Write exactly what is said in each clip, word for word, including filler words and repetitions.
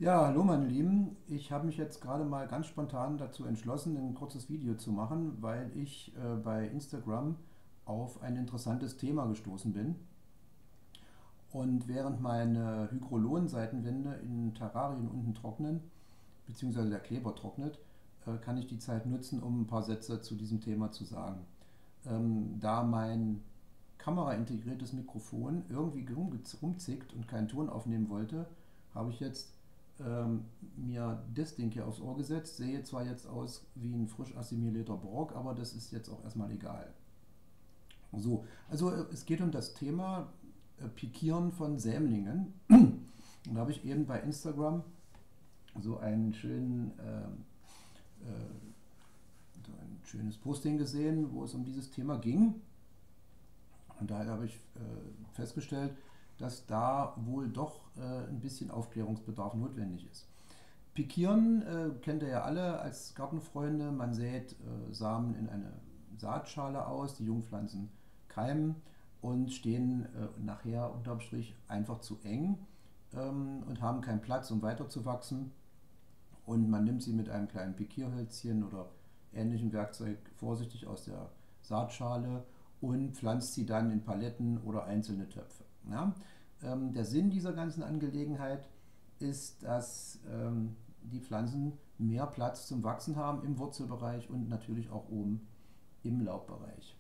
Ja, hallo meine Lieben. Ich habe mich jetzt gerade mal ganz spontan dazu entschlossen, ein kurzes Video zu machen, weil ich äh, bei Instagram auf ein interessantes Thema gestoßen bin. Und während meine Hydrolon-Seitenwände in Terrarien unten trocknen, beziehungsweise der Kleber trocknet, äh, kann ich die Zeit nutzen, um ein paar Sätze zu diesem Thema zu sagen. Ähm, da mein kameraintegriertes Mikrofon irgendwie rumzickt und keinen Ton aufnehmen wollte, habe ich jetzt ähm, mir das Ding hier aufs Ohr gesetzt. Sehe zwar jetzt aus wie ein frisch assimilierter Borg, aber das ist jetzt auch erstmal egal. So, also äh, es geht um das Thema äh, Pikieren von Sämlingen. Und da habe ich eben bei Instagram so einen schönen, äh, äh, so ein schönes Posting gesehen, wo es um dieses Thema ging. Und daher habe ich äh, festgestellt, dass da wohl doch äh, ein bisschen Aufklärungsbedarf notwendig ist. Pikieren äh, kennt ihr ja alle als Gartenfreunde. Man sät äh, Samen in eine Saatschale aus, die Jungpflanzen keimen und stehen äh, nachher unterm Strich einfach zu eng ähm, und haben keinen Platz, um weiterzuwachsen. Und man nimmt sie mit einem kleinen Pikierhölzchen oder ähnlichem Werkzeug vorsichtig aus der Saatschale und pflanzt sie dann in Paletten oder einzelne Töpfe. Ja? Ähm, der Sinn dieser ganzen Angelegenheit ist, dass ähm, die Pflanzen mehr Platz zum Wachsen haben im Wurzelbereich und natürlich auch oben im Laubbereich.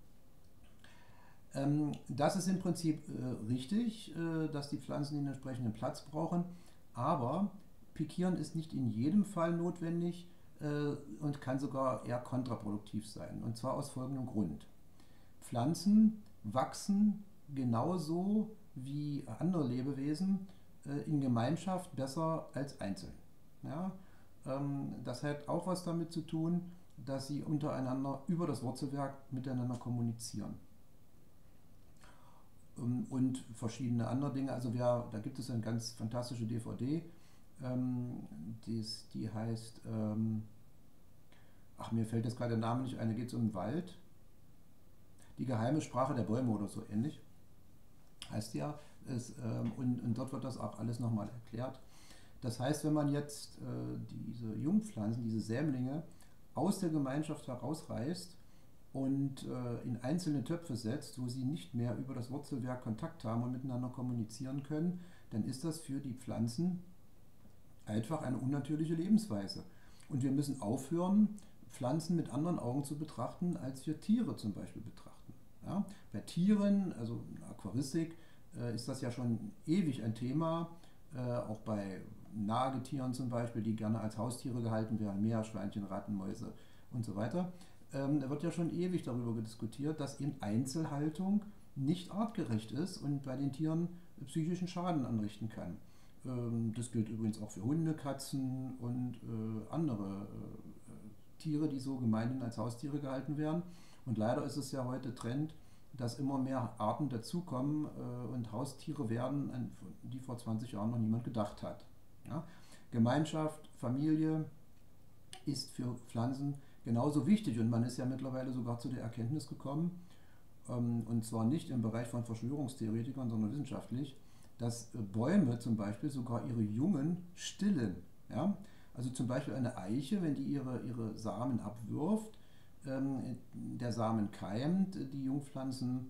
Ähm, das ist im Prinzip äh, richtig, äh, dass die Pflanzen den entsprechenden Platz brauchen, aber Pikieren ist nicht in jedem Fall notwendig äh, und kann sogar eher kontraproduktiv sein. Und zwar aus folgendem Grund. Pflanzen wachsen genauso wie andere Lebewesen äh, in Gemeinschaft besser als einzeln. Ja? Ähm, das hat auch was damit zu tun, dass sie untereinander über das Wurzelwerk miteinander kommunizieren. Ähm, und verschiedene andere Dinge. Also wer, da gibt es eine ganz fantastische D V D, ähm, dies, die heißt, ähm, ach mir fällt jetzt gerade der Name nicht ein, da geht es um den Wald. Die geheime Sprache der Bäume oder so ähnlich heißt ja. Es, ähm, und, und dort wird das auch alles nochmal erklärt. Das heißt, wenn man jetzt äh, diese Jungpflanzen, diese Sämlinge aus der Gemeinschaft herausreißt und äh, in einzelne Töpfe setzt, wo sie nicht mehr über das Wurzelwerk Kontakt haben und miteinander kommunizieren können, dann ist das für die Pflanzen einfach eine unnatürliche Lebensweise. Und wir müssen aufhören, Pflanzen mit anderen Augen zu betrachten, als wir Tiere zum Beispiel betrachten. Ja? Bei Tieren, also in der Aquaristik, äh, ist das ja schon ewig ein Thema, äh, auch bei Nagetieren zum Beispiel, die gerne als Haustiere gehalten werden, Meerschweinchen, Ratten, Mäuse und so weiter. Ähm, da wird ja schon ewig darüber diskutiert, dass eben Einzelhaltung nicht artgerecht ist und bei den Tieren psychischen Schaden anrichten kann. Ähm, das gilt übrigens auch für Hunde, Katzen und äh, andere äh, Tiere, die so gemeinhin als Haustiere gehalten werden. Und leider ist es ja heute Trend, dass immer mehr Arten dazukommen äh, und Haustiere werden, an die vor zwanzig Jahren noch niemand gedacht hat. Ja? Gemeinschaft, Familie ist für Pflanzen genauso wichtig und man ist ja mittlerweile sogar zu der Erkenntnis gekommen, ähm, und zwar nicht im Bereich von Verschwörungstheoretikern, sondern wissenschaftlich, dass äh, Bäume zum Beispiel sogar ihre Jungen stillen. Ja? Also zum Beispiel eine Eiche, wenn die ihre, ihre Samen abwirft, ähm, der Samen keimt, die Jungpflanzen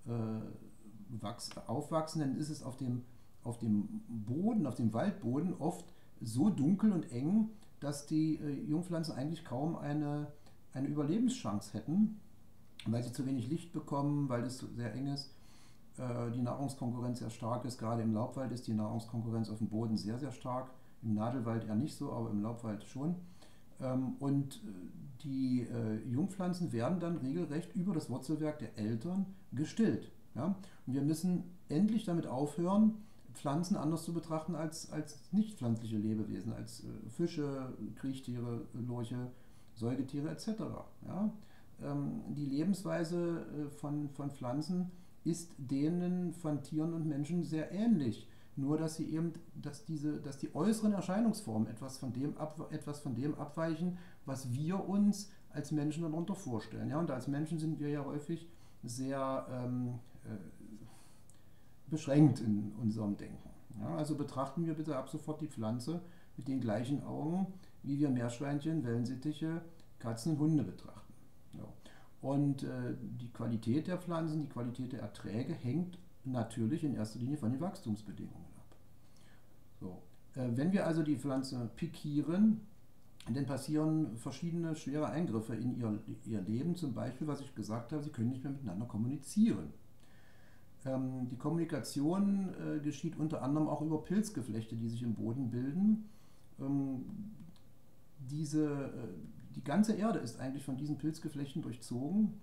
äh, wachs, aufwachsen, dann ist es auf dem, auf dem Boden, auf dem Waldboden oft so dunkel und eng, dass die äh, Jungpflanzen eigentlich kaum eine, eine Überlebenschance hätten, weil sie zu wenig Licht bekommen, weil es sehr eng ist, äh, die Nahrungskonkurrenz sehr stark ist. Gerade im Laubwald ist die Nahrungskonkurrenz auf dem Boden sehr, sehr stark. Im Nadelwald eher nicht so, aber im Laubwald schon. Ähm, und die äh, Jungpflanzen werden dann regelrecht über das Wurzelwerk der Eltern gestillt. Ja? Und wir müssen endlich damit aufhören, Pflanzen anders zu betrachten als, als nicht pflanzliche Lebewesen, als äh, Fische, Kriechtiere, Lurche, Säugetiere et cetera. Ja? Ähm, die Lebensweise äh, von, von Pflanzen ist denen von Tieren und Menschen sehr ähnlich. Nur dass sie eben, dass diese, dass die äußeren Erscheinungsformen etwas von dem, ab, etwas von dem abweichen, was wir uns als Menschen darunter vorstellen. Ja, und als Menschen sind wir ja häufig sehr ähm, äh, beschränkt in unserem Denken. Ja, also betrachten wir bitte ab sofort die Pflanze mit den gleichen Augen, wie wir Meerschweinchen, Wellensittiche, Katzen und Hunde betrachten. Ja. Und äh, die Qualität der Pflanzen, die Qualität der Erträge hängt natürlich in erster Linie von den Wachstumsbedingungen ab. So. Äh, wenn wir also die Pflanze pikieren, dann passieren verschiedene schwere Eingriffe in ihr, ihr Leben. Zum Beispiel, was ich gesagt habe, sie können nicht mehr miteinander kommunizieren. Ähm, die Kommunikation äh, geschieht unter anderem auch über Pilzgeflechte, die sich im Boden bilden. Ähm, diese, äh, die ganze Erde ist eigentlich von diesen Pilzgeflechten durchzogen.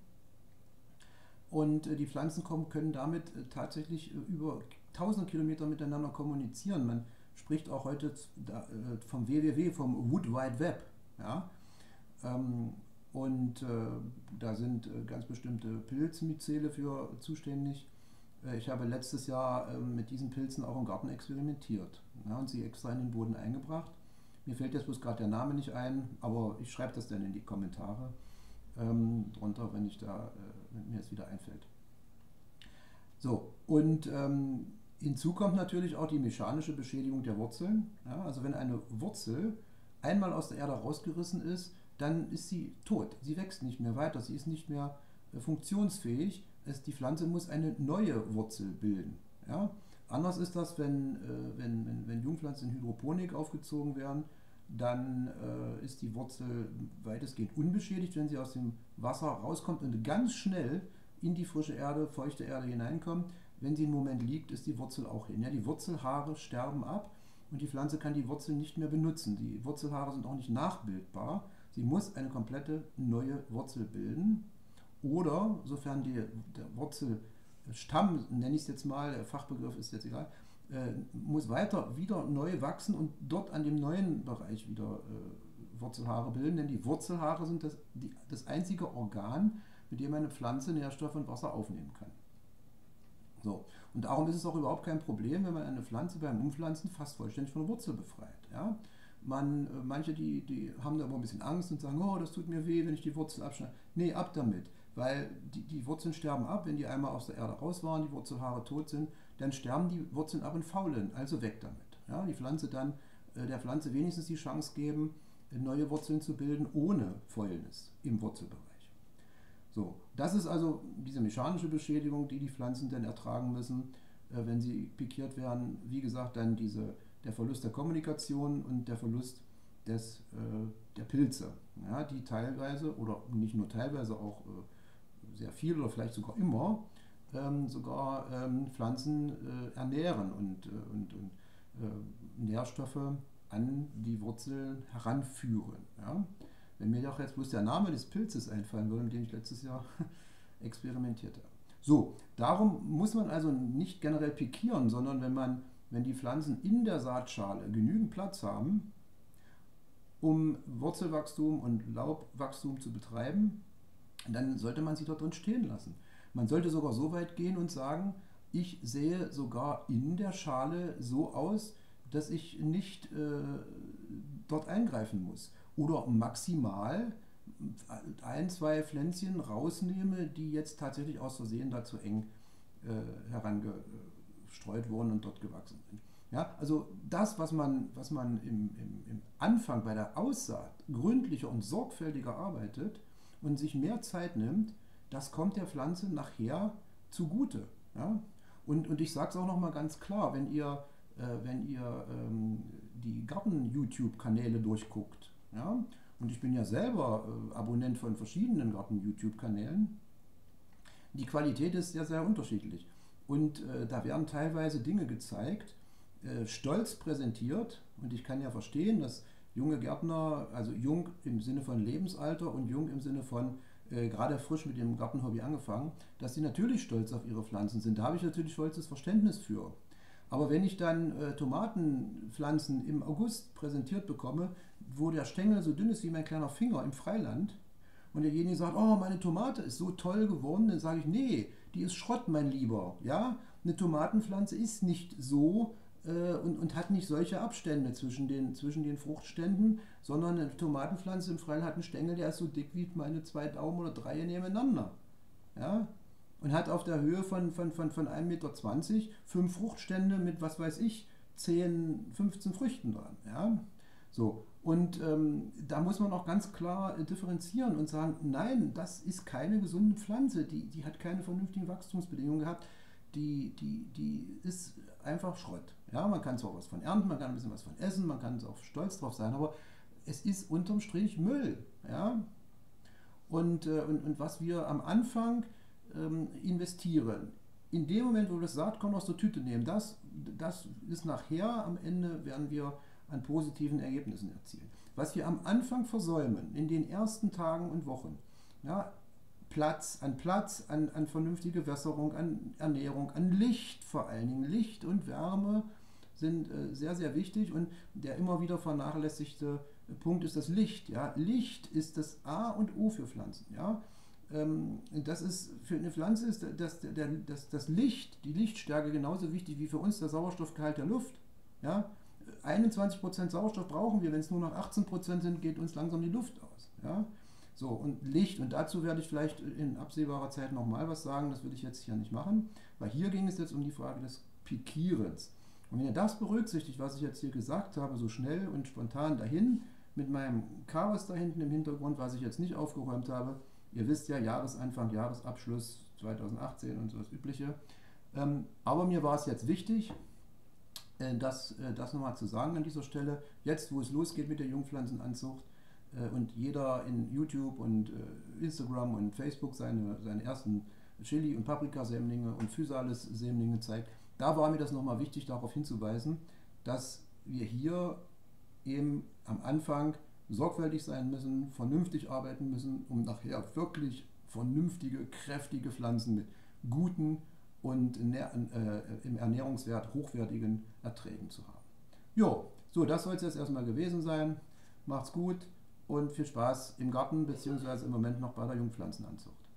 Und äh, die Pflanzen kommen, können damit äh, tatsächlich äh, über tausend Kilometer miteinander kommunizieren. Man spricht auch heute da, äh, vom W W W, vom Wood Wide Web. Ja? Ähm, und äh, da sind äh, ganz bestimmte Pilzmyzele für zuständig. Äh, ich habe letztes Jahr äh, mit diesen Pilzen auch im Garten experimentiert, ja, und sie extra in den Boden eingebracht. Mir fällt jetzt bloß gerade der Name nicht ein, aber ich schreibe das dann in die Kommentare ähm, drunter, wenn, ich da, äh, wenn mir es wieder einfällt. So, und ähm, hinzu kommt natürlich auch die mechanische Beschädigung der Wurzeln. Ja, also wenn eine Wurzel einmal aus der Erde rausgerissen ist, dann ist sie tot. Sie wächst nicht mehr weiter, sie ist nicht mehr äh, funktionsfähig. Es, die Pflanze muss eine neue Wurzel bilden. Ja? Anders ist das, wenn, äh, wenn, wenn, wenn Jungpflanzen in Hydroponik aufgezogen werden, dann äh, ist die Wurzel weitestgehend unbeschädigt, wenn sie aus dem Wasser rauskommt und ganz schnell in die frische Erde, feuchte Erde hineinkommt. Wenn sie einen Moment liegt, ist die Wurzel auch hin. Ja, die Wurzelhaare sterben ab und die Pflanze kann die Wurzel nicht mehr benutzen. Die Wurzelhaare sind auch nicht nachbildbar. Sie muss eine komplette neue Wurzel bilden. Oder, sofern die, der Wurzelstamm, nenne ich es jetzt mal, der Fachbegriff ist jetzt egal, äh, muss weiter wieder neu wachsen und dort an dem neuen Bereich wieder äh, Wurzelhaare bilden. Denn die Wurzelhaare sind das, die, das einzige Organ, mit dem eine Pflanze Nährstoffe und Wasser aufnehmen kann. So. Und darum ist es auch überhaupt kein Problem, wenn man eine Pflanze beim Umpflanzen fast vollständig von der Wurzel befreit. Ja? Man, manche, die, die haben da immer ein bisschen Angst und sagen, oh, das tut mir weh, wenn ich die Wurzel abschneide. Nee, ab damit. Weil die, die Wurzeln sterben ab, wenn die einmal aus der Erde raus waren, die Wurzelhaare tot sind, dann sterben die Wurzeln ab und faulen, also weg damit. Ja? Die Pflanze dann, äh, der Pflanze wenigstens die Chance geben, neue Wurzeln zu bilden, ohne Fäulnis im Wurzelbereich. So, das ist also diese mechanische Beschädigung, die die Pflanzen dann ertragen müssen, äh, wenn sie pikiert werden. Wie gesagt, dann diese, der Verlust der Kommunikation und der Verlust des, äh, der Pilze, ja, die teilweise, oder nicht nur teilweise, auch äh, sehr viel oder vielleicht sogar immer, ähm, sogar ähm, Pflanzen äh, ernähren und, äh, und, und äh, Nährstoffe an die Wurzeln heranführen. Ja. Wenn mir doch jetzt bloß der Name des Pilzes einfallen würde, mit dem ich letztes Jahr experimentiert habe. So, darum muss man also nicht generell pikieren, sondern wenn, man, wenn die Pflanzen in der Saatschale genügend Platz haben, um Wurzelwachstum und Laubwachstum zu betreiben, dann sollte man sie dort drin stehen lassen. Man sollte sogar so weit gehen und sagen, ich sehe sogar in der Schale so aus, dass ich nicht äh, dort eingreifen muss. Oder maximal ein, zwei Pflänzchen rausnehme, die jetzt tatsächlich aus Versehen da zu eng äh, herangestreut wurden und dort gewachsen sind. Ja, also das, was man, was man im, im, im Anfang bei der Aussaat gründlicher und sorgfältiger arbeitet und sich mehr Zeit nimmt, das kommt der Pflanze nachher zugute. Ja? Und, und ich sage es auch nochmal ganz klar, wenn ihr, äh, wenn ihr ähm, die Garten-YouTube-Kanäle durchguckt, ja, und ich bin ja selber äh, Abonnent von verschiedenen Garten-YouTube-Kanälen, die Qualität ist sehr, sehr unterschiedlich. Und äh, da werden teilweise Dinge gezeigt, äh, stolz präsentiert, und ich kann ja verstehen, dass junge Gärtner, also jung im Sinne von Lebensalter und jung im Sinne von äh, gerade frisch mit dem Gartenhobby angefangen, dass sie natürlich stolz auf ihre Pflanzen sind. Da habe ich natürlich vollstes Verständnis für. Aber wenn ich dann äh, Tomatenpflanzen im August präsentiert bekomme, wo der Stängel so dünn ist wie mein kleiner Finger im Freiland, und derjenige sagt, oh, meine Tomate ist so toll geworden, dann sage ich, nee, die ist Schrott, mein Lieber. Ja? Eine Tomatenpflanze ist nicht so äh, und, und hat nicht solche Abstände zwischen den, zwischen den Fruchtständen, sondern eine Tomatenpflanze im Freiland hat einen Stängel, der ist so dick wie meine zwei Daumen oder drei nebeneinander. Ja? Und hat auf der Höhe von, von, von, von ein Meter zwanzig fünf Fruchtstände mit, was weiß ich, zehn, fünfzehn Früchten dran. Ja? So. Und ähm, da muss man auch ganz klar äh, differenzieren und sagen, nein, das ist keine gesunde Pflanze, die, die hat keine vernünftigen Wachstumsbedingungen gehabt, die, die, die ist einfach Schrott. Ja, man kann zwar was von ernten, man kann ein bisschen was von essen, man kann auch stolz drauf sein, aber es ist unterm Strich Müll. Ja? Und, äh, und, und was wir am Anfang ähm, investieren, in dem Moment, wo wir das Saatkorn aus der Tüte nehmen, das, das ist nachher, am Ende werden wir an positiven Ergebnissen erzielen. Was wir am Anfang versäumen, in den ersten Tagen und Wochen, ja, Platz an Platz, an, an vernünftige Wässerung, an Ernährung, an Licht vor allen Dingen. Licht und Wärme sind äh, sehr, sehr wichtig und der immer wieder vernachlässigte Punkt ist das Licht. Ja. Licht ist das A und O für Pflanzen. Ja. Ähm, das ist für eine Pflanze ist das, der, das, das Licht, die Lichtstärke genauso wichtig wie für uns der Sauerstoffgehalt der Luft. Ja. einundzwanzig Prozent Sauerstoff brauchen wir, wenn es nur noch achtzehn Prozent sind, geht uns langsam die Luft aus. Ja? So, und Licht, und dazu werde ich vielleicht in absehbarer Zeit nochmal was sagen, das würde ich jetzt hier nicht machen, weil hier ging es jetzt um die Frage des Pikierens. Und wenn ihr das berücksichtigt, was ich jetzt hier gesagt habe, so schnell und spontan dahin, mit meinem Chaos da hinten im Hintergrund, was ich jetzt nicht aufgeräumt habe, ihr wisst ja, Jahresanfang, Jahresabschluss zweitausendachtzehn und so das Übliche. Ähm, aber mir war es jetzt wichtig, Das, das nochmal zu sagen an dieser Stelle, jetzt wo es losgeht mit der Jungpflanzenanzucht und jeder in YouTube und Instagram und Facebook seine, seine ersten Chili- und Paprikasämlinge und Physalis-Sämlinge zeigt, da war mir das nochmal wichtig, darauf hinzuweisen, dass wir hier eben am Anfang sorgfältig sein müssen, vernünftig arbeiten müssen, um nachher wirklich vernünftige, kräftige Pflanzen mit guten und im Ernährungswert hochwertigen Erträgen zu haben. Jo, so, das soll es jetzt erstmal gewesen sein. Macht's gut und viel Spaß im Garten bzw. im Moment noch bei der Jungpflanzenanzucht.